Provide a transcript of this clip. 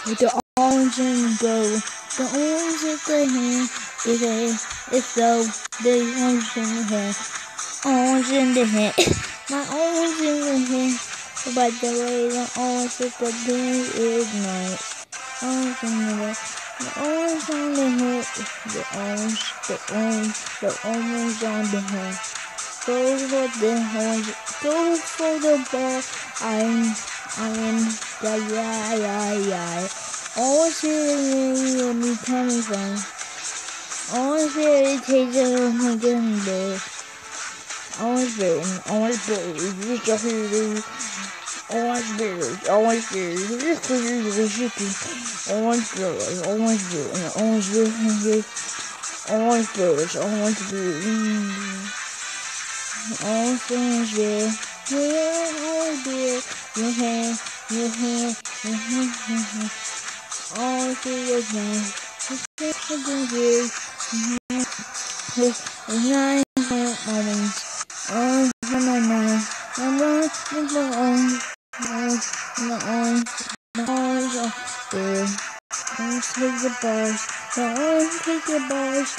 with the orange and gold. The orange in the hand is it's so the orange in the hand. Orange in the hand. My orange in the hand. By the way, the orange with the day is night. Orange in the hand. The orange on the head. The orange on the head. Go for the orange. Go for the ball. I'm yeah. Orange where me coming from. Orange berry tastes of my gunbird. Orange berry, this is a orange berry, this is a chicken. Orange berry, orange berry. Orange berry. Your hand. All through your hand. Nine moments. I'm take the bars. Take the bars.